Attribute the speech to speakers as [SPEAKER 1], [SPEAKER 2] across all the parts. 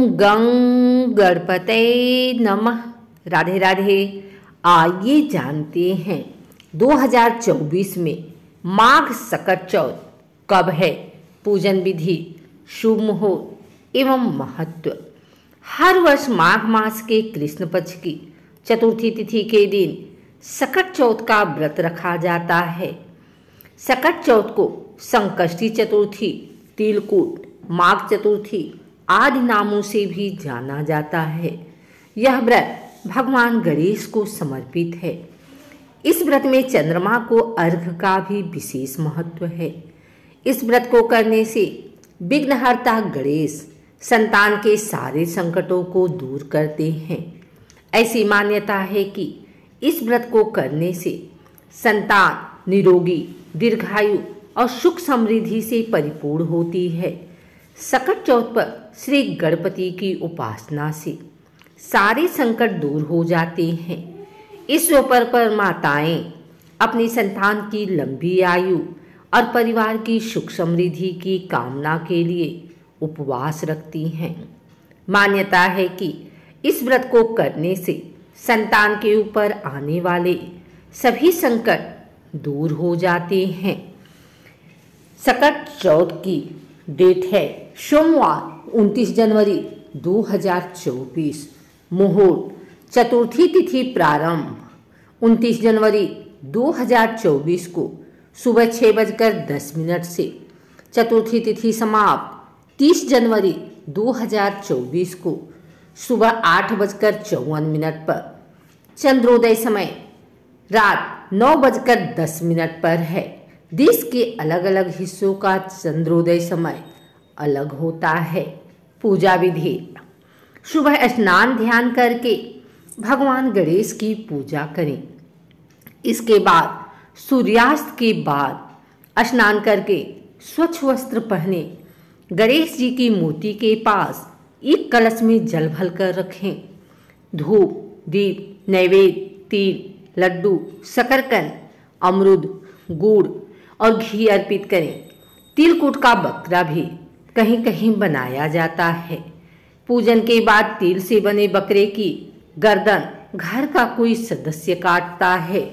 [SPEAKER 1] गं गणपते नमः। राधे राधे। आइए जानते हैं 2024 में माघ सकट चौथ कब है, पूजन विधि, शुभ मुहूर्त एवं महत्व। हर वर्ष माघ मास के कृष्ण पक्ष की चतुर्थी तिथि के दिन सकट चौथ का व्रत रखा जाता है। सकट चौथ को संकष्टी चतुर्थी, तिलकूट, माघ चतुर्थी आदि नामों से भी जाना जाता है। यह व्रत भगवान गणेश को समर्पित है। इस व्रत में चंद्रमा को अर्घ्य का भी विशेष महत्व है। इस व्रत को करने से विघ्नहर्ता गणेश संतान के सारे संकटों को दूर करते हैं। ऐसी मान्यता है कि इस व्रत को करने से संतान निरोगी, दीर्घायु और सुख समृद्धि से परिपूर्ण होती है। सकट चौथ पर श्री गणपति की उपासना से सारे संकट दूर हो जाते हैं। इस अवसर पर माताएं अपनी संतान की लंबी आयु और परिवार की सुख समृद्धि की कामना के लिए उपवास रखती हैं। मान्यता है कि इस व्रत को करने से संतान के ऊपर आने वाले सभी संकट दूर हो जाते हैं। सकट चौथ की डेट है सोमवार 29 जनवरी 2024। मुहूर्त चतुर्थी तिथि प्रारंभ 29 जनवरी 2024 को सुबह 6:10 से। चतुर्थी तिथि समाप्त 30 जनवरी 2024 को सुबह 8:54 पर। चंद्रोदय समय रात 9:10 पर है। देश के अलग अलग हिस्सों का चंद्रोदय समय अलग होता है। पूजा विधि: सुबह स्नान ध्यान करके भगवान गणेश की पूजा करें। इसके बाद सूर्यास्त के बाद स्नान करके स्वच्छ वस्त्र पहने गणेश जी की मूर्ति के पास एक कलश में जल भर कर रखें। धूप, दीप, नैवेद्य, तिल, लड्डू, शकरकंद, अमरूद, गुड़ और घी अर्पित करें। तिलकूट का बकरा भी कहीं कहीं बनाया जाता है। पूजन के बाद तिल से बने बकरे की गर्दन घर का कोई सदस्य काटता है।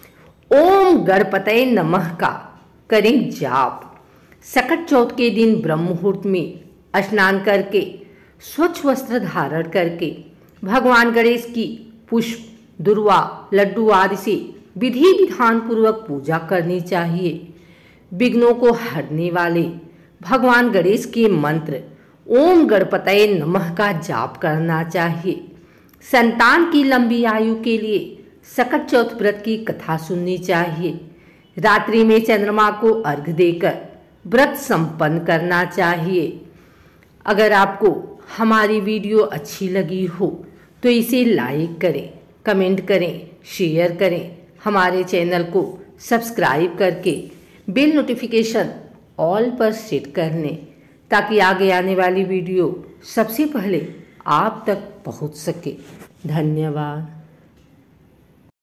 [SPEAKER 1] ओम गणपतये नमः का करें जाप। सकट चौथ के दिन ब्रह्म मुहूर्त में स्नान करके स्वच्छ वस्त्र धारण करके भगवान गणेश की पुष्प, दुर्वा, लड्डू आदि से विधि विधान पूर्वक पूजा करनी चाहिए। विघ्नों को हरने वाले भगवान गणेश के मंत्र ओम गणपतये नमः का जाप करना चाहिए। संतान की लंबी आयु के लिए सकट चौथ व्रत की कथा सुननी चाहिए। रात्रि में चंद्रमा को अर्घ्य देकर व्रत संपन्न करना चाहिए। अगर आपको हमारी वीडियो अच्छी लगी हो तो इसे लाइक करें, कमेंट करें, शेयर करें। हमारे चैनल को सब्सक्राइब करके बेल नोटिफिकेशन ऑल पर सेट कर लें ताकि आगे आने वाली वीडियो सबसे पहले आप तक पहुंच सके। धन्यवाद।